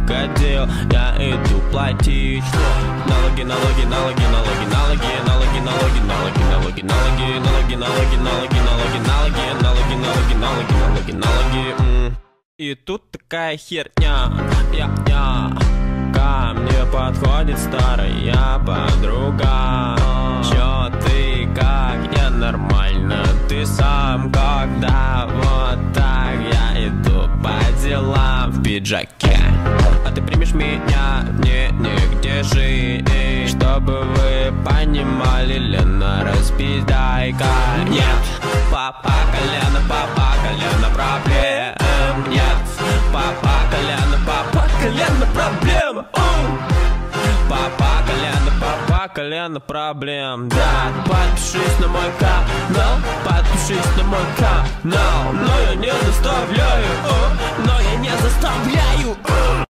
крокодил, я иду платить налоги, налоги, налоги, налоги, налоги, налоги, налоги, налоги, налоги, налоги, налоги, налоги, налоги, налоги, налоги, налоги, налоги, налоги, налоги, налоги. И тут такая херня, ко мне подходит старая подруга. Чё ты, как я нормально, ты сам когда вот так я иду по делам в пиджаке. А ты примешь меня, мне негде жить, чтобы вы понимали, Лена, распиздайка. Нет, папа колено проблем. Нет, папа колено проблем. Папа колено проблем. Да, подпишись на мой канал, подпишись на мой канал. Но я не заставляю, но я не заставляю.